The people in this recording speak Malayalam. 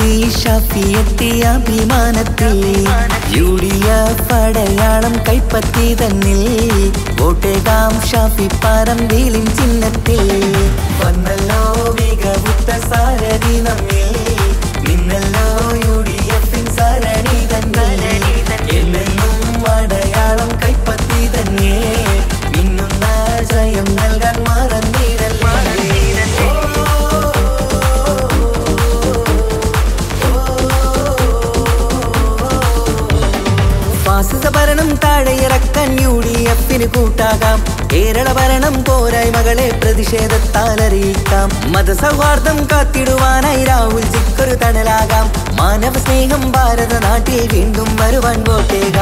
സ്ഥാനാർത്ഥി ഷാഫി എത്തിയ അഭിമാനത്തിൽ UDF അടയാളം കൈപ്പറ്റി തന്നിൽ വോട്ടേകാം ഷാഫി പറമ്പിലിൻ ചിഹ്നത്തിൽ വന്നല്ലോ മികവുറ്റ സാരഥി നമ്മിൽ നിന്നല്ലോ UDF സരണി തന്നിൽ എന്നെന്നും അടയാളം കൈപ്പറ്റി തന്നെ മിന്നുന്ന ജയം നൽകാൻ മറന്നിടല്ലേ ഫാസിസ ഭരണം താഴെയിറക്കാൻ UDFന് കൂട്ടാകാം കേരള ഭരണം പോരായ്മകളെ പ്രതിഷേധത്താൽ അറിയിക്കാം മതസൗഹാർദ്ദം കാത്തിടുവാനായി രാഹുൽ ജിക്കൊരു തണലാകാം മാനവ സ്നേഹം ഭാരത നാട്ടിൽ വീണ്ടും വരുവാൻ വോട്ടേകാം